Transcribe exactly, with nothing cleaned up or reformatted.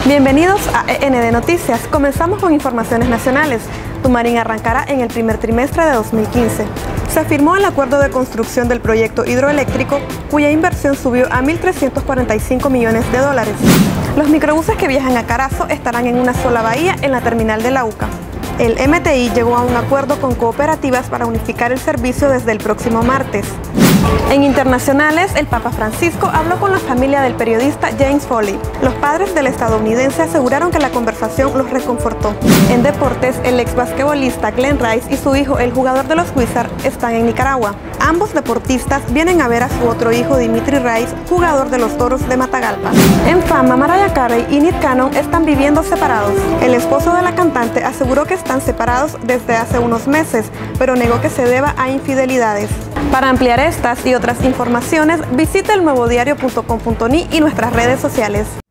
Bienvenidos a E N D Noticias. Comenzamos con informaciones nacionales. Tumarín arrancará en el primer trimestre de dos mil quince. Se firmó el acuerdo de construcción del proyecto hidroeléctrico, cuya inversión subió a mil trescientos cuarenta y cinco millones de dólares. Los microbuses que viajan a Carazo estarán en una sola bahía en la terminal de la UCA. El M T I llegó a un acuerdo con cooperativas para unificar el servicio desde el próximo martes. En internacionales, el Papa Francisco habló con la familia del periodista James Foley. Los padres del estadounidense aseguraron que la conversación los reconfortó. En deportes, el ex basquetbolista Glenn Rice y su hijo, el jugador de los Wizards, están en Nicaragua. Ambos deportistas vienen a ver a su otro hijo, Dimitri Rice, jugador de los Toros de Matagalpa. En fama, Mariah Carey y Nick Cannon están viviendo separados. El esposo de la cantante aseguró que están separados desde hace unos meses, pero negó que se deba a infidelidades. Para ampliar estas y otras informaciones, visita el nuevo diario punto com punto ni y nuestras redes sociales.